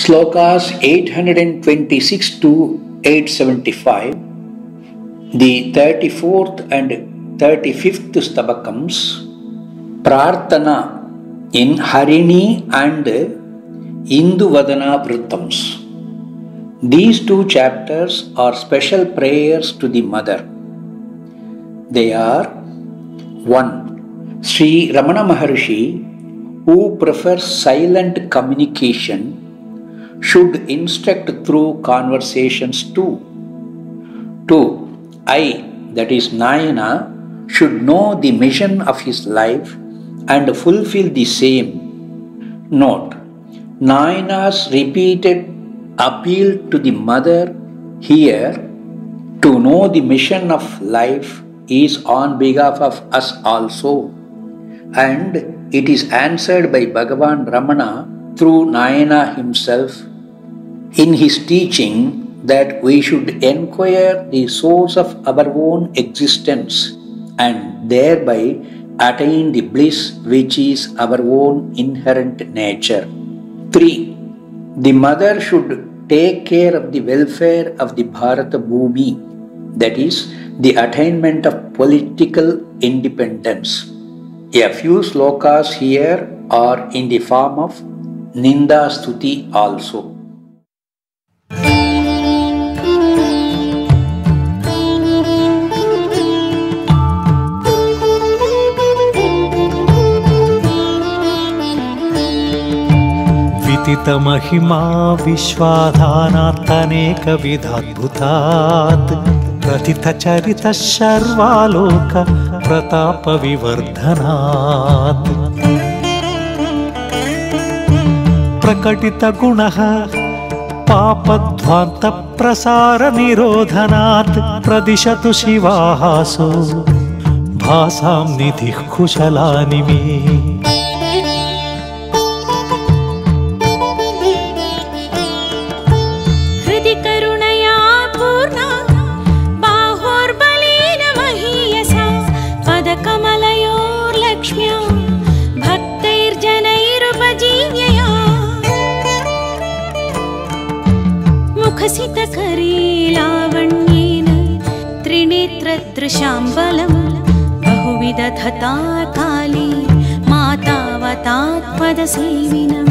Slokas 826 to 875, the 34th and 35th stabakams, Prarthana in Harini and Induvadana Vrittams. These two chapters are special prayers to the mother. They are 1. Sri Ramana Maharshi, who prefers silent communication, should instruct through conversations too. 2. I, that is Nayana, should know the mission of his life and fulfill the same. Note: Nayana's repeated appeal to the mother here to know the mission of life is on behalf of us also, and it is answered by Bhagavan Ramana through Nayana himself in his teaching that we should enquire the source of our own existence and thereby attain the bliss which is our own inherent nature. 3. The mother should take care of the welfare of the Bharata Bhumi, that is, the attainment of political independence. A few slokas here are in the form of Ninda Stuti also. विदित महिमा विश्वाधानात् विधाद्भुतात् प्रथित चरित शर्वालोक प्रताप विवर्धनात् प्रकटित गुणः पापध्वान्त प्रसार निरोधनात् प्रदिशतु शिवाहासो भासां निधिः कुशलानि मे। मुखसितकरीलावण्येन त्रिनेत्रदृशाम्बलं बहुविदधता काली मातावतात्पदसेविनम्।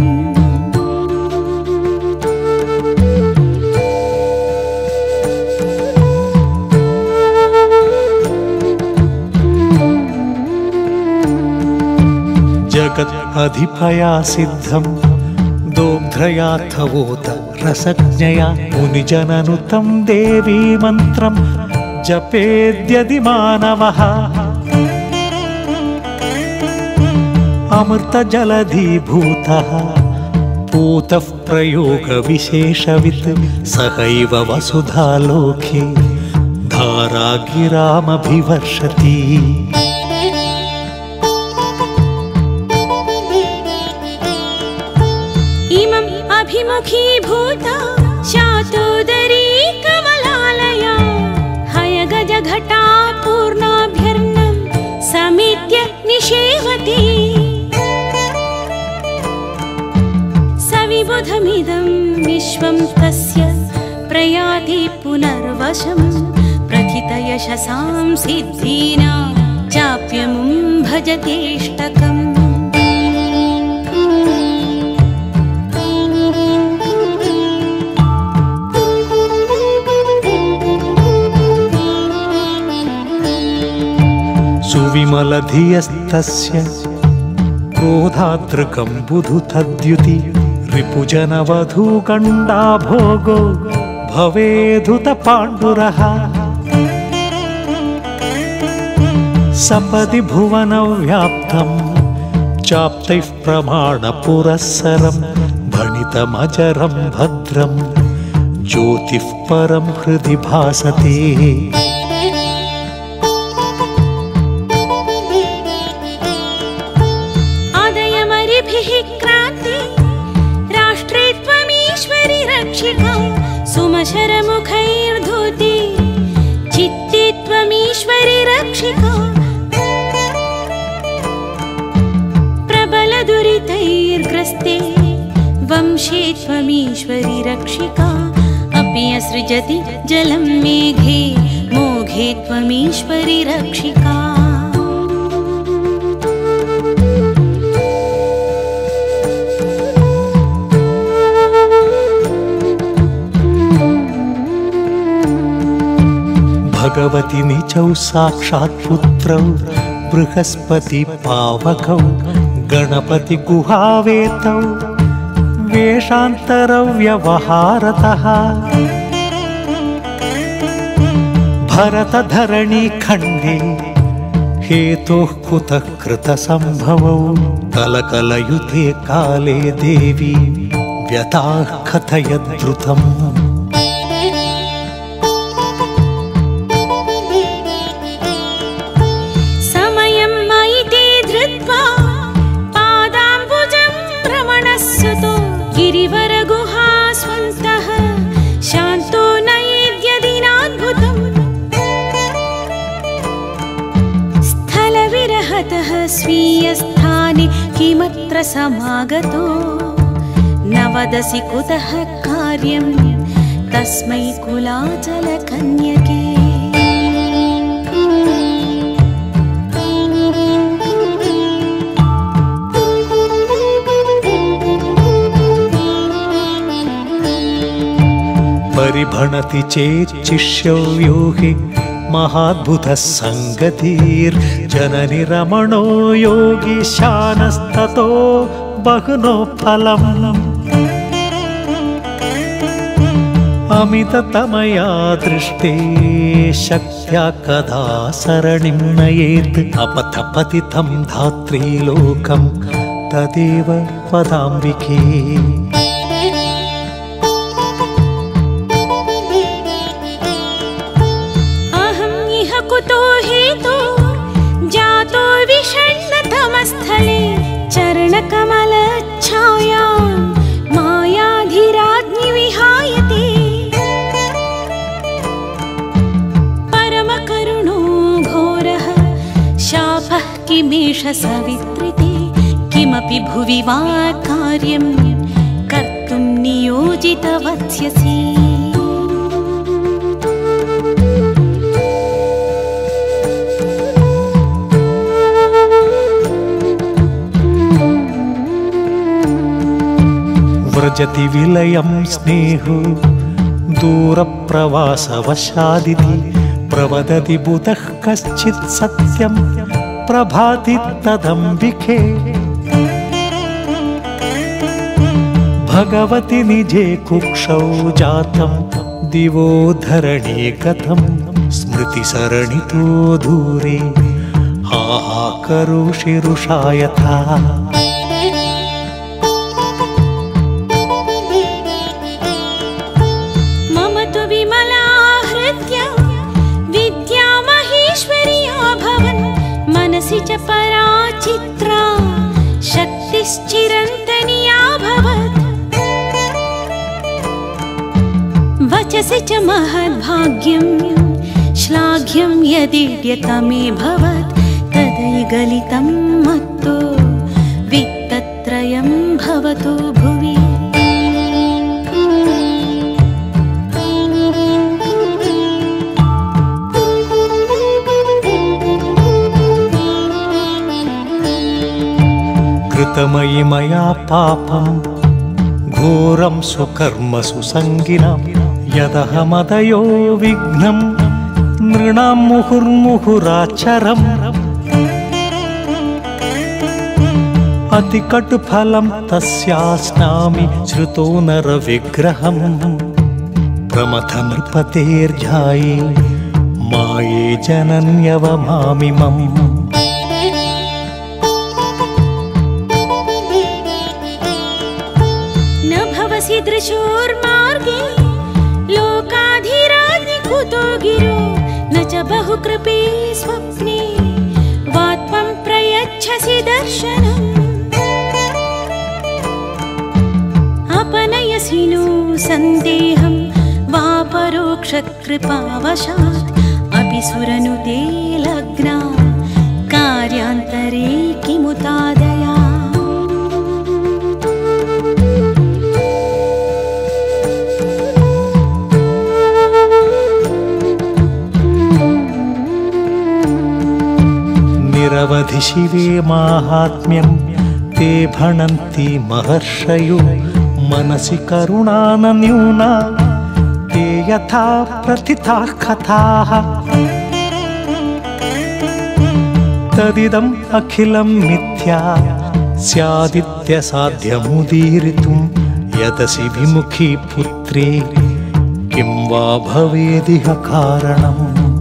जगत् अधिपया सिद्धं दोग्ध्रयार्थवोत रसज्ञया मुनिजननुतं देवी मन्त्रं जपेद्यदि मानवः अमृतजलधीभूतः पूतः प्रयोगविशेषवित् सहैव वसुधालोके धारागिरामभिवर्षति। अभिमुखीभूता शातोदरी कमलालया हयगजघटा पूर्णाभ्यर्णं समेत्य निषेवति। सविबुधमिदं विश्वं तस्य प्रयाति पुनर्वशं प्रथितयशसां सिद्धीनां चाप्यमुं भजतेष्टकम्। सुविमलधियस्तस्य क्रोधादृकं बुधुतद्युति रिपुजनवधूकण्डा भोगो भवेधुत पाण्डुरः सपदि भुवनव्याप्तं चाप्तैः प्रमाणपुरःसरं भणितमजरं भद्रं ज्योतिः परं हृदि भासते। सुमशरमुखैर्धूति चित्ते त्वमीश्वरि रक्षिका प्रबलदुरितैर्ग्रस्ते वंश वर्षे त्वमीश्वरि रक्षिका अपि असृजति जलं मेघे मोघे त्वमीश्वरि रक्षिका भगवति निचौ साक्षात् पुत्रौ बृहस्पति पावकौ गणपति गुहावेतौ वेषान्तरौ व्यवहारतः भरतधरणी खण्डे हेतोः कुतः कृतसम्भवौ कलकलयुते काले देवी व्यताः कथयद्रुतम् गिरिवरगुहास्वन्तः शान्तो नयेद्यदिनाद्भुतम् स्थलविरहतः स्वीयस्थाने किमत्र समागतो न वदसि कुतः कार्यं तस्मै कुलाचलकन्यके परिभणति चेच्छिष्यव्यो हि महाद्भुतः सङ्गतिर्जननि रमणो योगीशानस्ततो बहुनो फलम् अमिततमया दृष्टे शक्त्या कदा सरणिं नयेत् अपथपतितं धात्रीलोकं तदेव वदाम्बिके स्थले चरणकमलच्छायां मायाधिराज्ञि विहायते परमकरुणो घोरः शापः किमेष सवित्रिते किमपि भुवि वा कार्यं कर्तुं नियोजितवत्स्यसि व्रजति विलयं स्नेहो दूरप्रवासवशादिति प्रवदति बुधः कश्चित् सत्यं प्रभाति तदम्बिके भगवति निजे कुक्षौ जातं दिवो धरणी कथं स्मृतिसरणितो दूरे हाहाकरोषिरुषा यथा मनसि च पराचित्रा शक्तिश्चिरन्तनीया भवत् वचसि च महद्भाग्यं श्लाघ्यं यदीड्यतमे भवत् तदैगलितं मत्तो वित्तत्रयं भवतु भुवि कृतमयि मया पापं घोरं स्वकर्मसु सङ्गिनां यदहमदयो विघ्नं नृणां मुहुर्मुहुराचरम् अतिकटुफलं तस्यास्नामि श्रुतो नरविग्रहं प्रमथ नृपतेर्जाये माये जनन्यवमामिमम् दृशोर्मार्गे लोकाधिराज्ञि कुतो गिरो न च बहुकृपे स्वप्ने वा त्वं प्रयच्छसि दर्शनम् अपनयसि नो सन्देहं वा परोक्षकृपावशात् अपि सुरनुते लग्ना कार्यान्तरे किमुतादया अधिशिवे माहात्म्यं ते भणन्ति महर्षयो मनसि करुणा न न्यूना ते यथा प्रथिताः कथाः तदिदम् अखिलं मिथ्या स्यादित्यसाध्यमुदीरितुं यदसि विमुखी पुत्रे किं वा भवेदिह कारणम्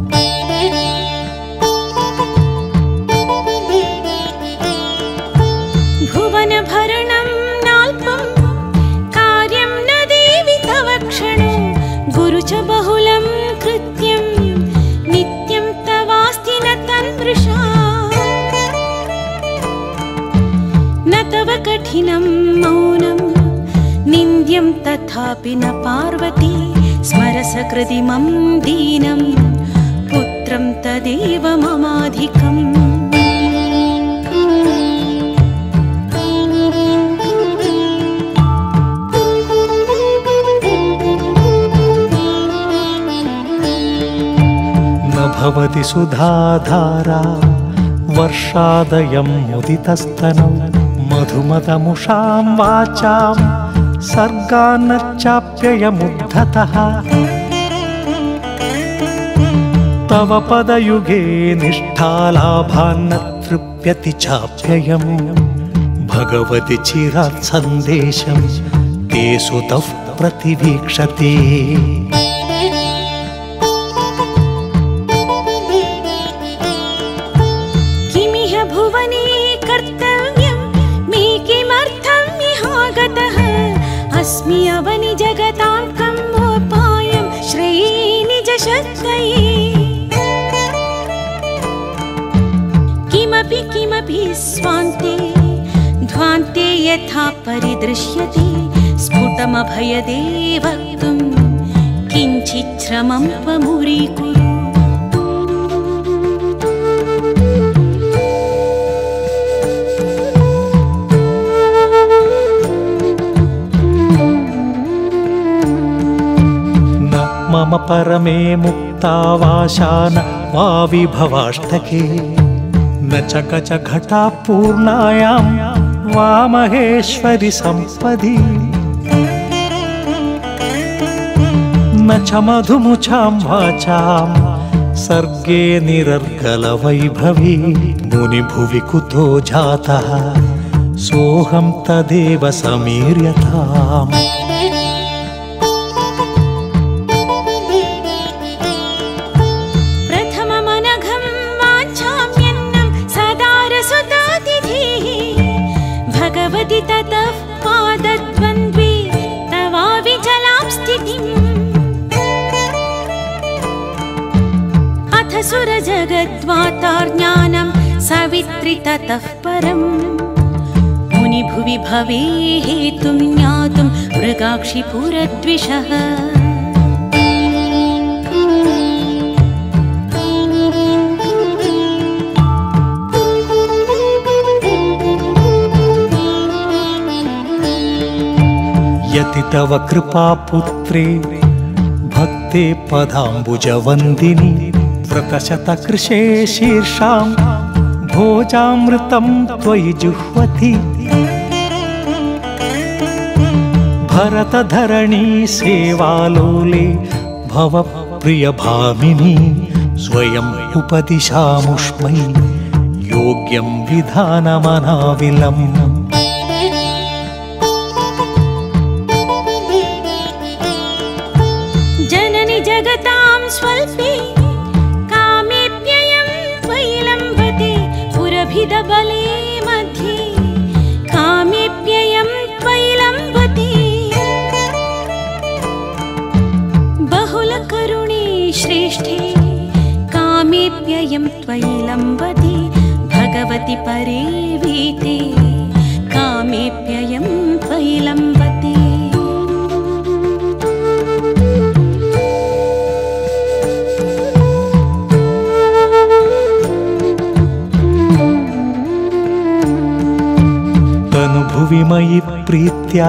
भुवनभरणं नाल्पं कार्यं न देवि तव क्षणो गुरु च बहुलं कृत्यं नित्यं तवास्ति न तन्मृषा न तव कठिनं मौनं निन्द्यं तथापि न पार्वती स्मरसकृतिमं दीनं पुत्रं तदेव ममाधिकम् न भवति सुधाधारा वर्षादयं मुदितस्तनौ मधुमदमुषां वाचां सर्गान्न चाप्ययमुद्धतः तव पदयुगे निष्ठालाभान्न तृप्यति चाप्ययम् भगवति चिरात् सन्देशं ते सुतः प्रतिवीक्षते किमिह भुवने कर्तव्यं मे किमर्थं इहागतः अस्मि अवनि जगतां कम्मोपायं श्रेये निजशक्तये किमपि स्वान्ते ध्वान्ते यथा परिदृश्यते स्फुटमभयदे वक्तुं किञ्चित् श्रमं त्वमुरीकुरु मम परमे मुक्तावाशान वा विभवाष्टके न च कचघटा पूर्णायां वा महेश्वरि सम्पदि न च मधुमुचां वाचां सर्गे निरर्गलवैभवी मुनिभुवि कुतो जातः सोऽहं तदेव समीर्यताम् ततः पादद्वन्द्वे तवाविचलां स्थितिम् अथ सुरजगद्वातार्ज्ञानं सवित्रि ततः परम् मुनिभुवि भवे हेतुं ज्ञातुं मृगाक्षि पुरद्विषः यति तव कृपा पुत्रे भक्ते पदाम्बुजवन्दिनी व्रतशतकृशे शीर्षां भोजामृतं त्वयि जुह्वति भरतधरणी सेवालोले भव प्रियभामिनी स्वयं उपदिशामुष्मै योग्यं विधानमनाविलम् जगतां स्वल्पे कामेऽप्ययं त्वयि लम्बते पुरभिदबले मध्ये कामेऽप्ययं त्वयि लम्बते बहुलकरुणे श्रेष्ठे कामेऽप्ययं त्वयि लम्बते भगवति परे वीते कामेऽप्ययं त्वयि लम्बते भुवि मयि प्रीत्या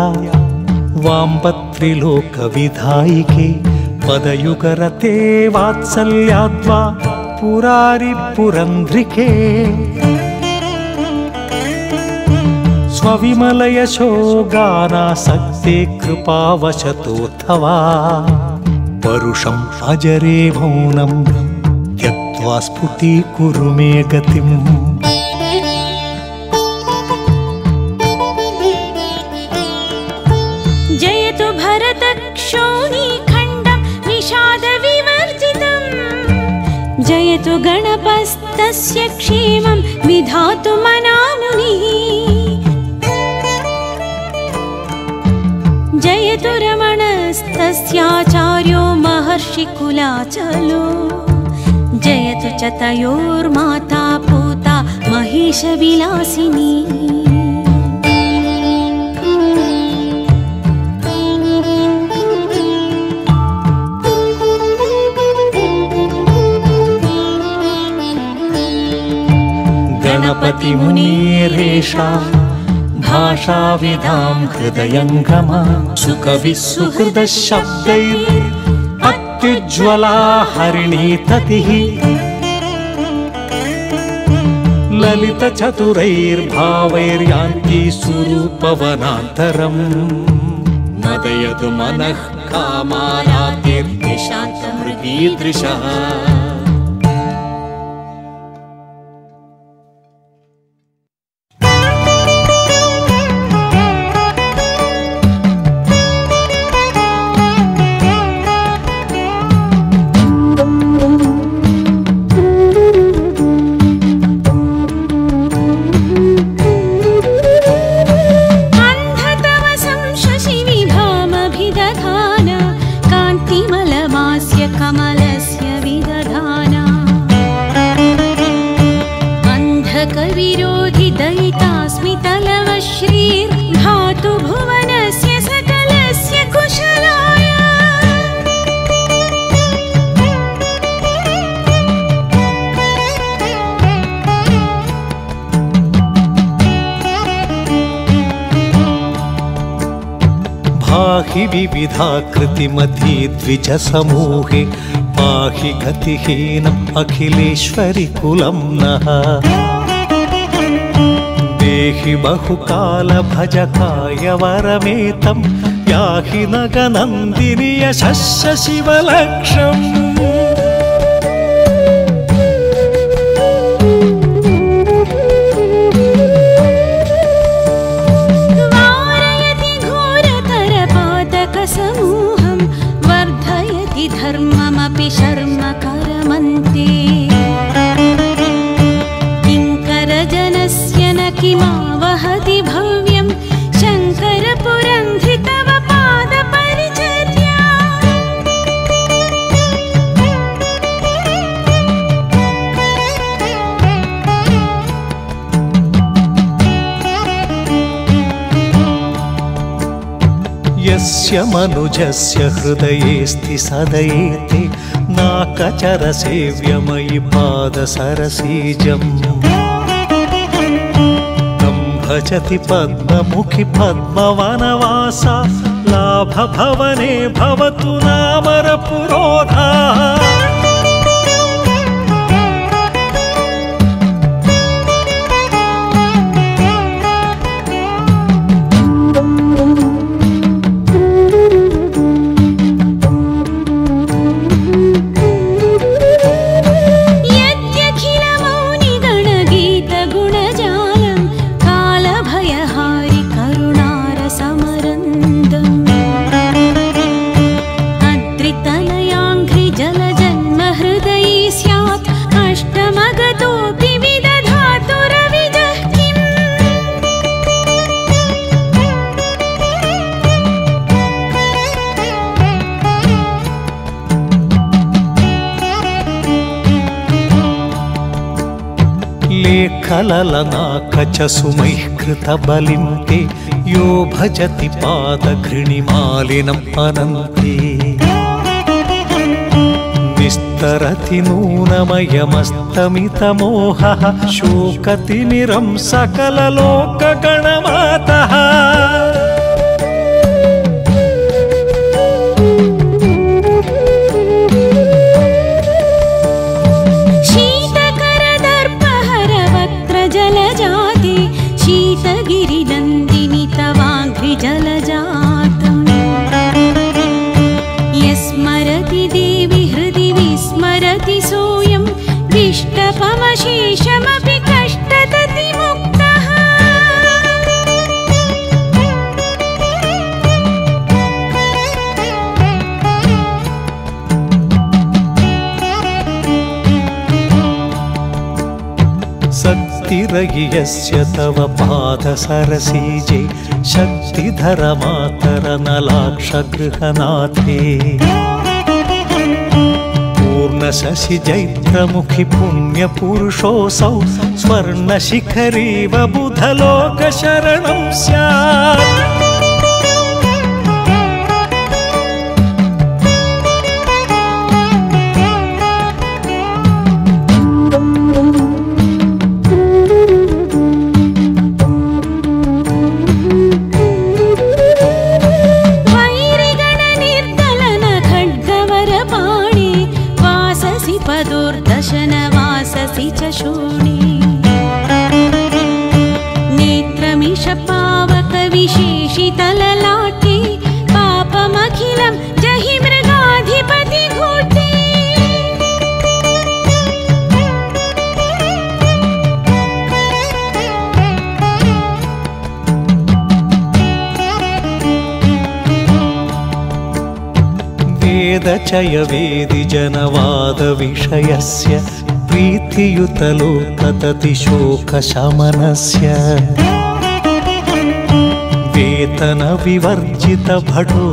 वाम्बत्रिलोकविधायिके पदयुगरते वात्सल्याद्वा पुरारि पुरन्ध्रिके स्वविमलयशो गानासक्ते कृपावशतोऽथवा परुषम् अजरे मौनं त्यक्त्वा स्फुटीकुरु मे गतिम्। जयतु भरतक्षोणीखण्डं विषादविवर्जितम्, जयतु गणपस्तस्य क्षेमं विधातु मनामुनिः, जयतु रमणस्तस्याचार्यो महर्षिकुलाचलो, जयतु च तयोर्माता पूता महिषविलासिनी। गणपतिमुनेरेषा भाषाविदां हृदयङ्गमा सुकविसुहृदशब्दैः अत्युज्ज्वला हरिणीततिः ललितचतुरैर्भावैर्यान्ति सुरूपवनान्तरम् मदयतु मनः कामारातिर्निशान्तमृगीदृशः। विरोधि दयितास्मितलवश्रीर्भातु भुवनस्य सकलस्य कुशलाय। भाहि विविधाकृतिमती द्विजसमूहे पाहि गतिहीनम् अखिलेश्वरि कुलं नः। देहि बहुकाल भजकाय वरमेतं याहि नगनन्दिनि यशस्य शिवलक्षम्। वारयति घोरतरपातकसमूहं वर्धयति धर्ममपि शर्मकरमन्ते। किङ्करजनस्य न किमावहति भव्यं शङ्करपुरन्धि तव पादपरिचर्या। यस्य मनुजस्य हृदयेऽस्ति सदयेते नाकचरसेव्यमयि पादसरसीजम्। भजति पद्ममुखि पद्मवनवासा लाभभवने भवतु नामरपुरोधा। लेखललनाकचसुमैः कृतबलिं ते यो भजति पादघृणिमालिनम् अनन्ते। निस्तरति नूनमयमस्तमितमोहः शोकतिमिरं सकललोकगणमातः। शीतगिरिनन्दन यस्य तव पादसरसीजे शक्तिधर मातरनलाक्षगृहनाथे पूर्णशशि जैत्रमुखि पुण्यपुरुषोऽसौ स्वर्णशिखरीव बुधलोकशरणं स्यात् वाससि च शूणे नेत्रमिषपावकविशेषितललाटे पापमखिलं जहि मृगाधिपतिघूर्ते वेदचय वेदिजनवादविषयस्य प्रीतियुतलोकततिशोकशमनस्य वेतनविवर्जितभटो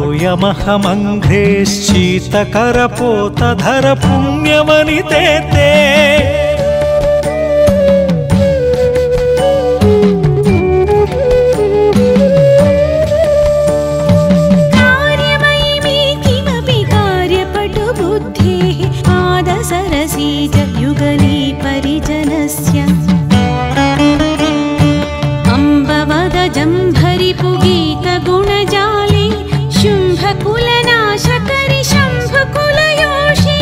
यमहमङ्घ्रेश्चीतकरपोतधर पुण्यवनिते ते युगली परिजनस्य अम्बवदजम्भरिपुगीतगुणजाले शुम्भकुलनाशकरि शम्भकुलयोषे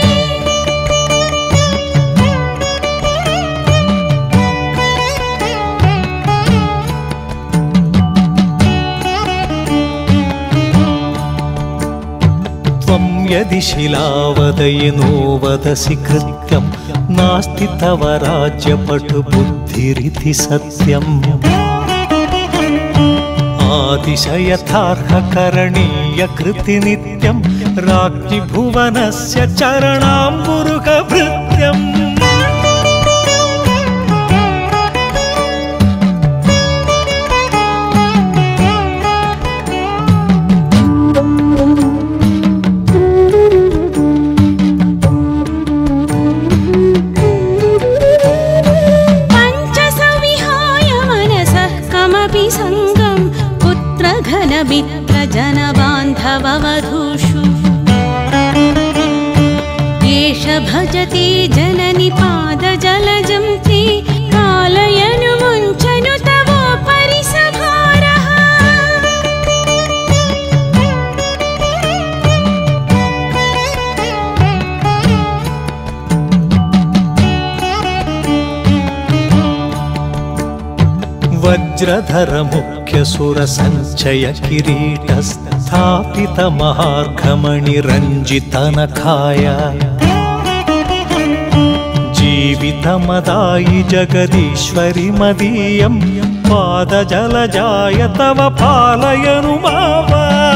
त्वं यदि शिलावदयिनो वदसि कृत्यं नास्ति तव राज्यपटुबुद्धिरिति सत्यम् आदिशयथार्हकरणीयकृति नित्यं राज्ञि भुवनस्य चरणाम्बुरुहभृत्यम् मित्रजनबान्धववधूषु एष भजते जननि पादजलजं ते कालयनुमुञ्चनु तवोपरि सभारः वज्रधर मुख्यसुरसञ्चय किरीटस्थापितमहार्घमणिरञ्जितनखाय जीवितमदायि जगदीश्वरि मदीयं पादजलजाय तव पालयनु माव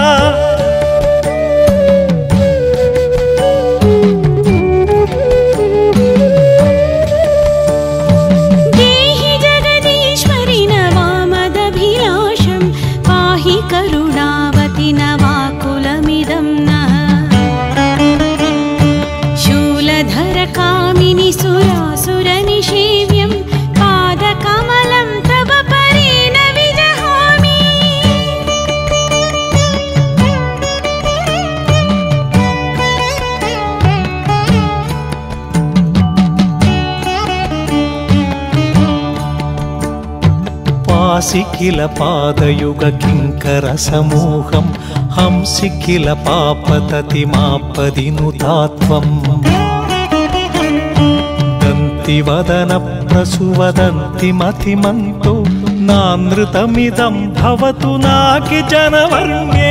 करुणावति नवाकुलमिदं नः शूलधर कामिनि सुरासुरनिषेव्यं पादकमलं तव परेण विजहामि पासि किल पादयुग किङ्कर समूहं हंसि किल पापततिमापदिनुतात्वम् दन्तिवदन प्रसुवदन्ति मतिमन्तो नानृतमिदं भवतु नाकि जनवर्ण्ये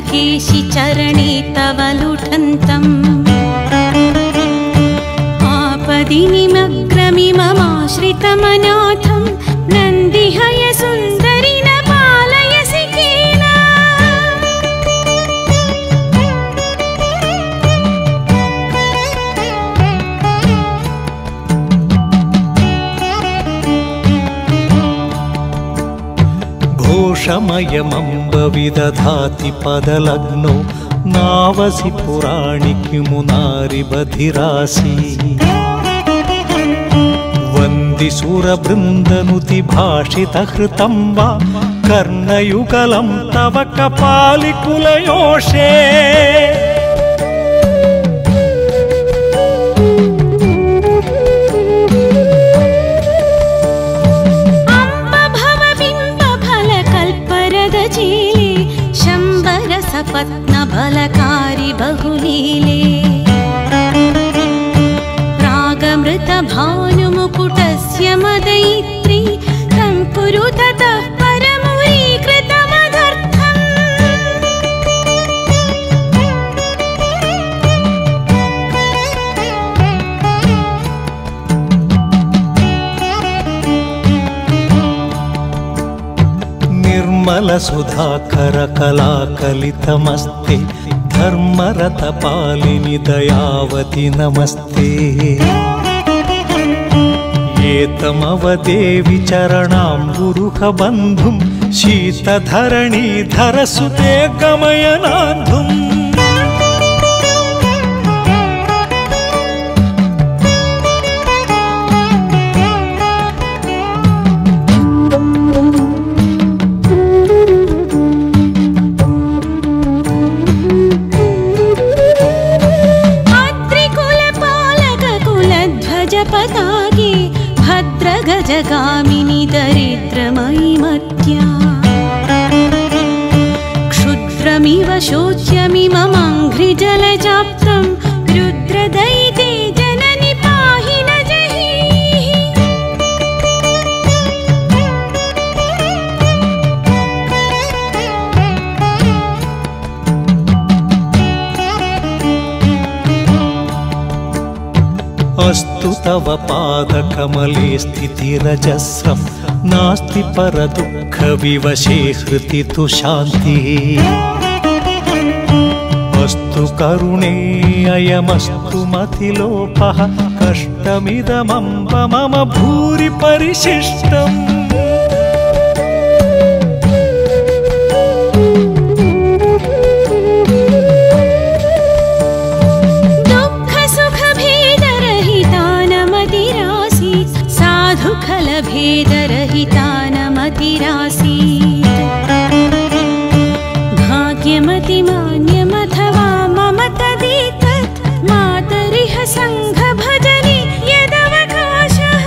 पुलकेशि चरणे तव लुठन्तम् आपदि निमग्नमिममाश्रितमनाथं नन्दिहय सुन्दरि न पालयसि केन। घोषमयमम्ब विदधाति पदलग्नो नावसि पुराणि किमु नारिबधिरासि वन्दिसुरबृन्दनुति भाषितहृतं वा कर्णयुगलं तव कपालिकुलयोषे। पत्नबलकारि बहुलीले प्रागमृतभानुमुकुटस्य मदैत्री तं कुरु ततः परमुरीकृतमदर्थम्। निर्मलसुधाकरकलाकलितमस्ते धर्मरतपालिनि दयावति नमस्ते। एतमवदेवि चरणाम्बुरुहबन्धुं शीतधरणीधरसुते गमयनान्धुम्। पताके भद्रगजगामिनि दरिद्रमयि मत्या क्षुद्रमिव शोच्यमिममङ्घ्रिजलजाप्तं रुद्रदयिते जननि पाहि न जहीः। अस्तु तव पादकमले स्थितिरजस्रं नास्ति परदुःखविवशे हृति तु शान्तिः। अस्तु करुणे अयमस्तु मतिलोपः कष्टमिदमम्ब मम भूरि परिशिष्टम्। भेदरहितानमतिरासीत् भाग्यमतिमान्यमथवा मम तदेतत् मातरिह सङ्घभजनि यदवकाशः।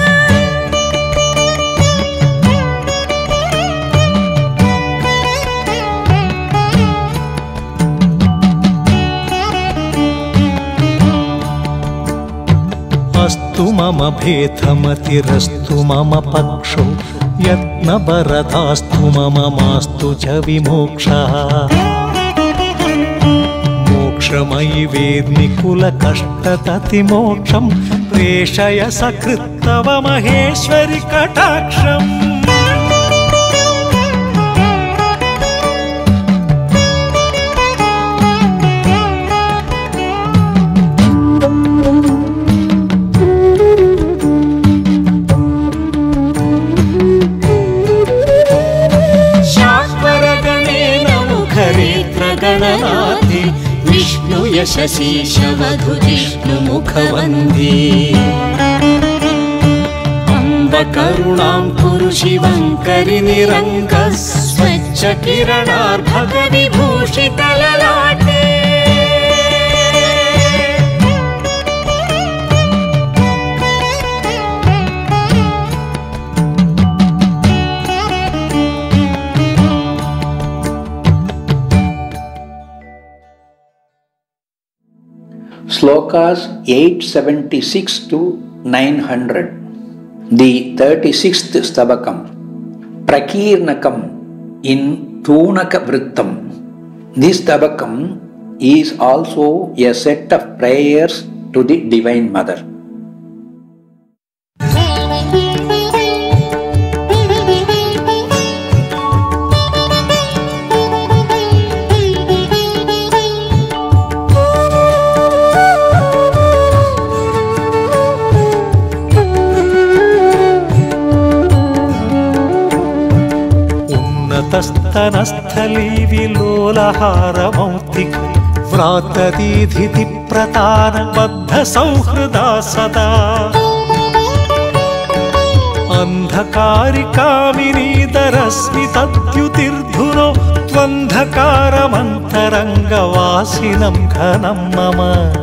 अस्तु मम भेदमतिरस्तु मम पक्षो यत्नभरतास्तु मम मास्तु च विमोक्षः। मोक्षमयि वेद्मि कुलकष्टततिमोक्षं प्रेषय सकृत्तव महेश्वरि कटाक्षम्। गणनाथे विष्णु यशसीश वधु जिष्णुमुखवन्दे। अम्ब करुणां कुरु शिवङ्करि निरङ्गः स्वच्छ किरणार्भगविभूषितललाटे। Slokas 876 to 900. The 36th Stabakam. Prakirnakam in Tunaka Vrittam. This tabakam is also a set of prayers to the Divine Mother. स्तनस्थली विलोलहारमौक्तिक व्रातदीधिति प्रतानबद्ध सौहृदा सदा अन्धकारिकामिनीदरस्मितद्युतिर्धुनो त्वन्धकारमन्तरङ्गवासिनं घनं मम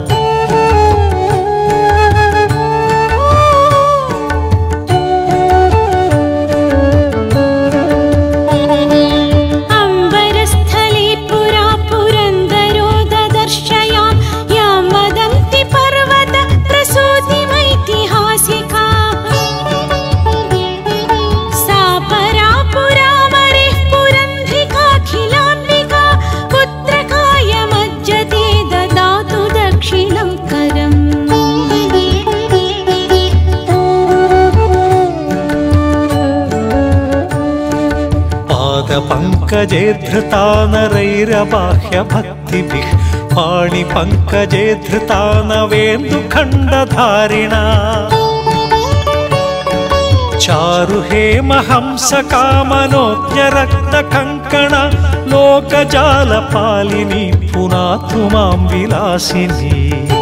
पंकजे धृता नरैरबाह्य भक्तिभिः पाणिपङ्कजे धृता नवेन्दुखण्डधारिणा चारुहेमहंसकामनोज्ञरक्तकङ्कण लोकजालपालिनी पुनातु मां विलासिनी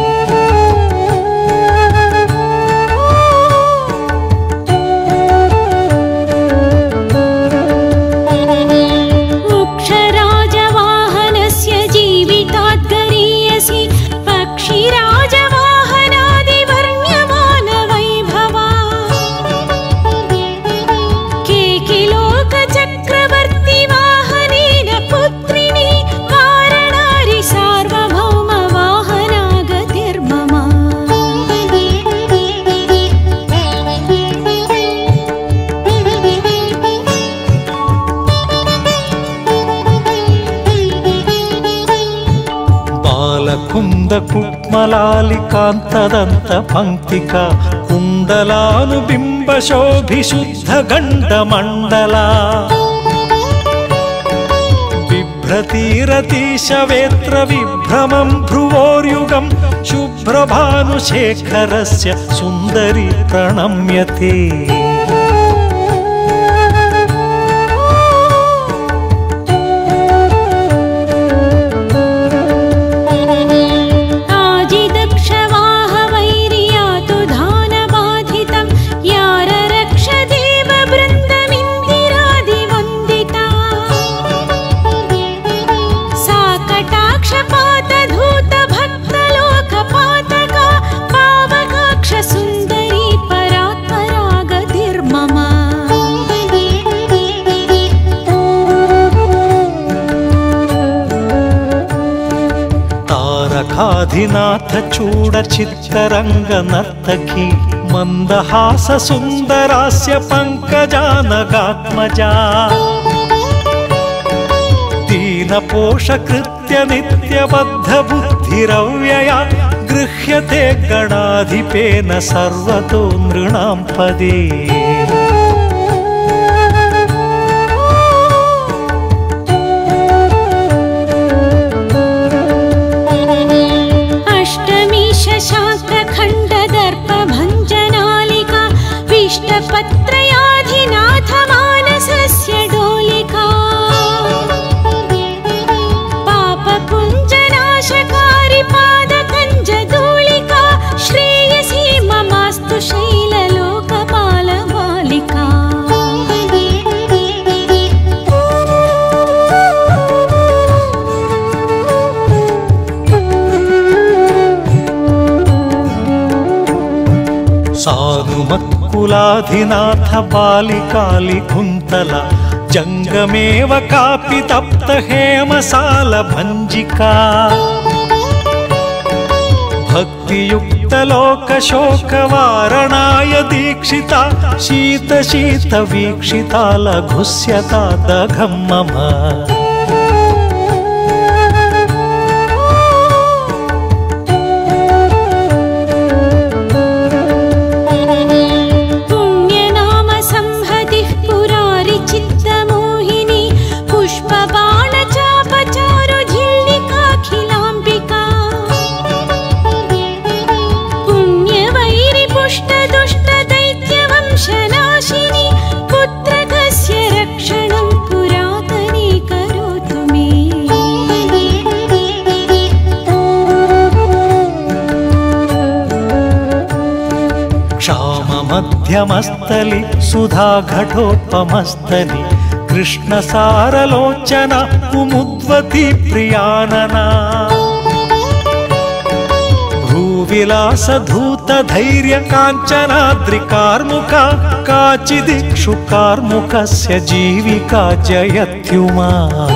कुक्मलालिकान्तदन्तपङ्क्तिका कुण्डलानुबिम्बशोभिशुद्धगण्डमण्डला बिभ्रतीरतीशवेत्रविभ्रमं भ्रुवोर्युगं शुभ्रभानुशेखरस्य सुन्दरी प्रणम्यते अधिनाथ चूडचित्तरङ्गनर्तकी मन्दहास सुन्दरास्य पङ्कजानगात्मजा दीनपोषकृत्य नित्यबद्धबुद्धिरव्यया गृह्यते गणाधिपेन सर्वतो नृणां पदे शाखखण्डदर्पभञ्जनालिका विष्टपत्रयाधिनाथ मानसस्य डोलिका पापपुञ्जनाशकारि पादकञ्जधूलिका श्रेयसी ममास्तु शैललोकपालबालिका साधुमत्कुलाधिनाथ बालिकालिकुन्तला जङ्गमेव कापि तप्त हेमसालभञ्जिका भक्तियुक्तलोकशोकवारणाय दीक्षिता शीतशीतवीक्षिता लघुस्यता दघं मम मध्यमस्तलि सुधाघटोपमस्तनि कृष्णसारलोचना कुमुद्वती प्रियानना भूविलासधूतधैर्य काञ्चनाद्रिकार्मुका काचिदिक्षुकार्मुकस्य जीविका जयत्युमा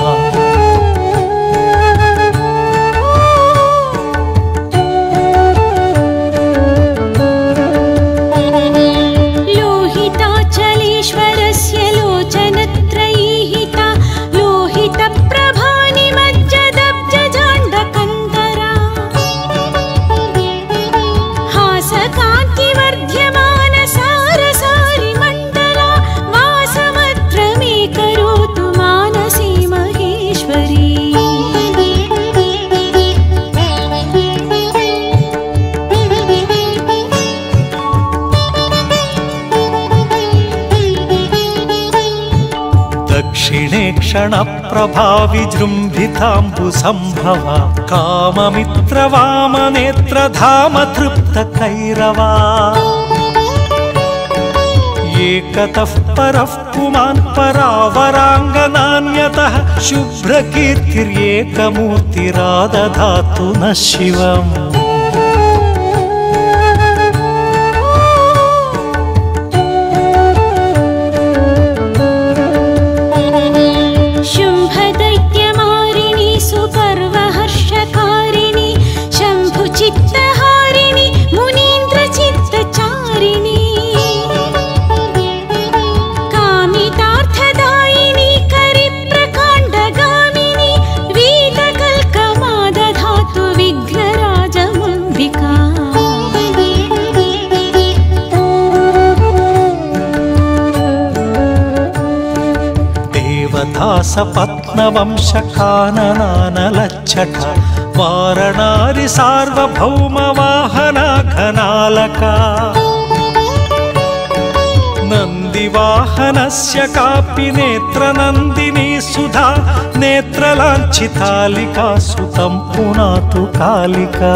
क्षणप्रभा विजृम्भिताम्बुसम्भवा काममित्रवामनेत्रधाम तृप्तकैरवा एकतः परः पुमान् परावराङ्गनान्यतः शुभ्रकीर्तिर्येकमूर्तिरादधातु नः शिवम् सपत्नवंशकाननानलच्छठ वारणारि सार्वभौमवाहना घनालका नन्दिवाहनस्य कापि नेत्रनन्दिनी सुधा नेत्रलाञ्छितालिका सुतं पुनातु कालिका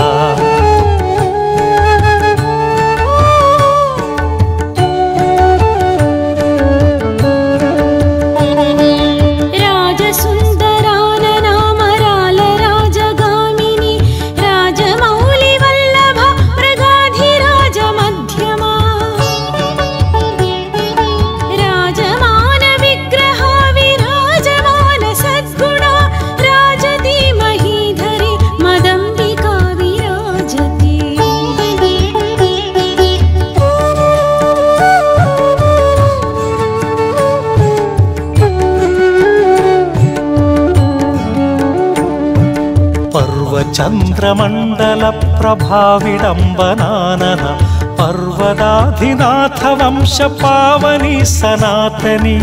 चन्द्रमण्डल प्रभाविडम्बनानन पर्वदाधिनाथ वंश पावनी सनातनी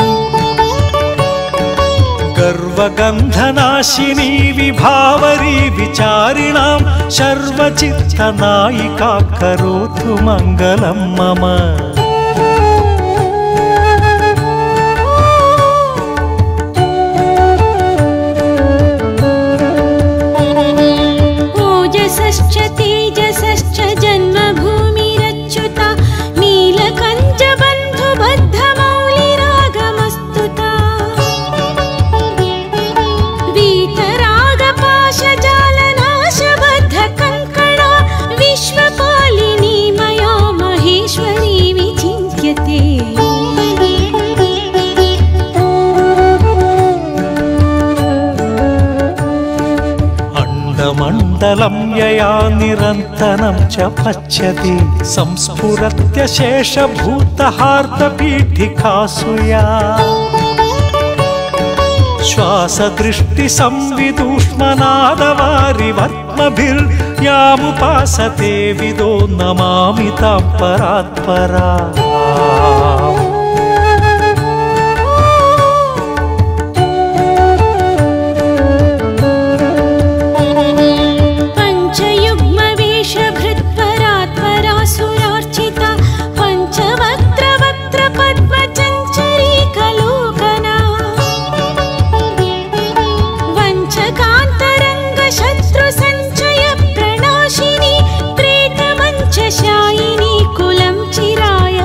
गर्वगन्धनाशिनी विभावरी विचारिणां सर्वचित्तनायिका करोतु मङ्गलं मम तेजसश्च जन्मभूमिरच्युता नीलकञ्जबन्धुबद्धमौलिरागमस्तुता वीतरागपाशजालनाशबद्धकङ्कणा विश्वपालिनी मया महेश्वरी विचिन्त्यते मण्डलं यया निरन्तरं च पच्यति संस्फुरत्यशेषभूतहार्दपीठिकासु या श्वासदृष्टिसंविदूष्मनादवारिवर्त्मभिर्यामुपासते विदो नमामि तां परात्परा शायिनी कुलं चिराय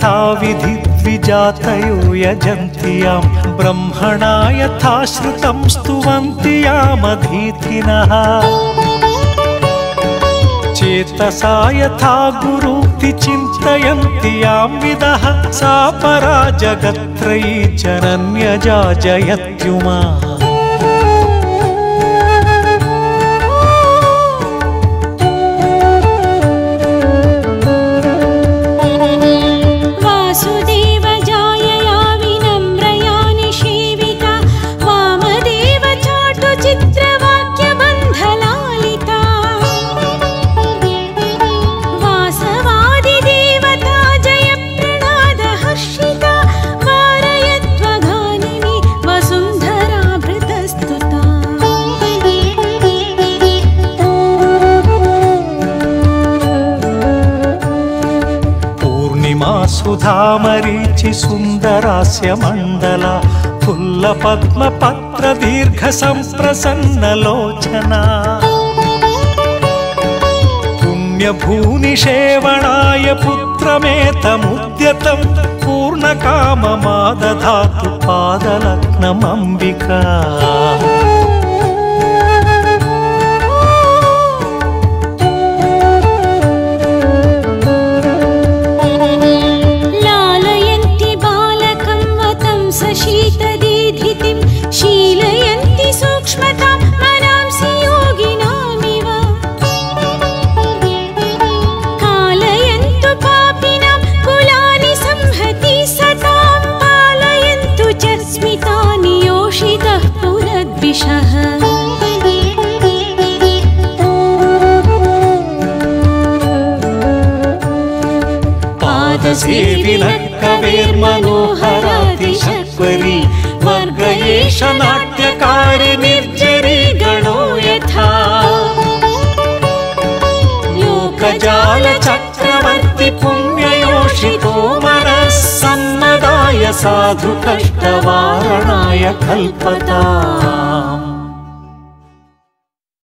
यथा विधिद्विजातयो यजन्ति यां ब्रह्मणा यथा श्रुतं स्तुवन्ति यामधीतिनः चेतसा यथा गुरूक्ति चिन्तयन्ति यां विदः सा परा जगत्त्रयी जनन्यजा जयत्युमा सुधामरीचि सुन्दरास्य मण्डला फुल्लपद्मपत्र दीर्घ सम्प्रसन्नलोचना पुण्यभूनिषेवणाय पुत्रमेतमुद्यतं पूर्णकाममादधातु पादलग्नमम्बिका शीतदीधितिं शीलयन्ति सूक्ष्मतां मनांसि योगिनामिव कालयन्तु पापिनां कुलानि संहति सतां पालयन्तु च स्मितानि योषितः पुरद्विषः पादसेविनः कवेर्मनोहरातिशक्वरी वर्गयेश नाट्यकारि निर्जरी गणो यथा लोकजालचक्रवर्ति पुण्ययोषितो मनः सम्मदाय साधु कष्टवारणाय कल्पता